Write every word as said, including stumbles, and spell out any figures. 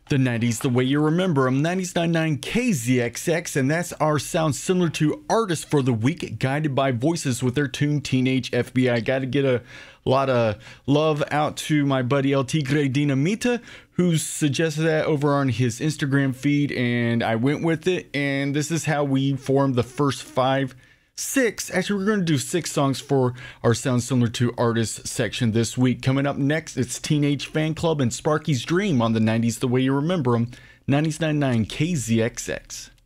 The nineties the way you remember them, nineties nine nine K Z X X, and that's our sound similar to artists for the week, guided by voices with their tune Teenage F B I. Got to get a lot of love out to my buddy El Tigre Dinamita, who suggested that over on his Instagram feed, and I went with it, and this is how we formed the first five Six, actually we're going to do six songs for our sound similar to artists section this week. Coming up next, it's Teenage Fan Club and Sparky's Dream on the nineties the way you remember them, nineties nine nine K Z X X.